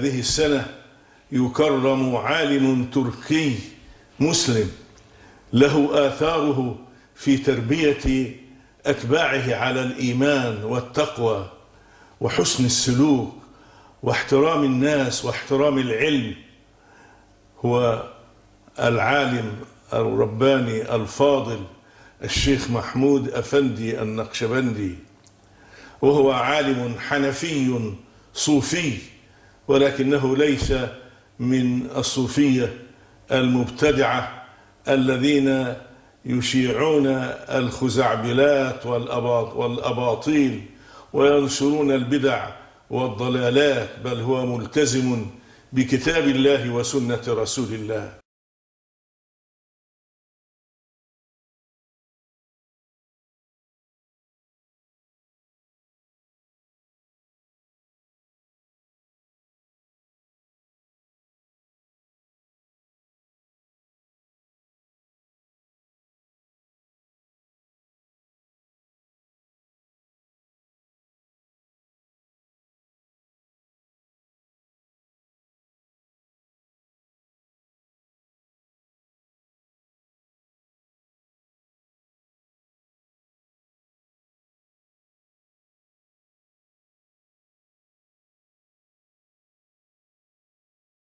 هذه السنة يكرم عالم تركي مسلم له آثاره في تربية أتباعه على الإيمان والتقوى وحسن السلوك واحترام الناس واحترام العلم. هو العالم الرباني الفاضل الشيخ محمود أفندي النقشبندي، وهو عالم حنفي صوفي، ولكنه ليس من الصوفية المبتدعة الذين يشيعون الخزعبلات والأباطيل وينشرون البدع والضلالات، بل هو ملتزم بكتاب الله وسنة رسول الله.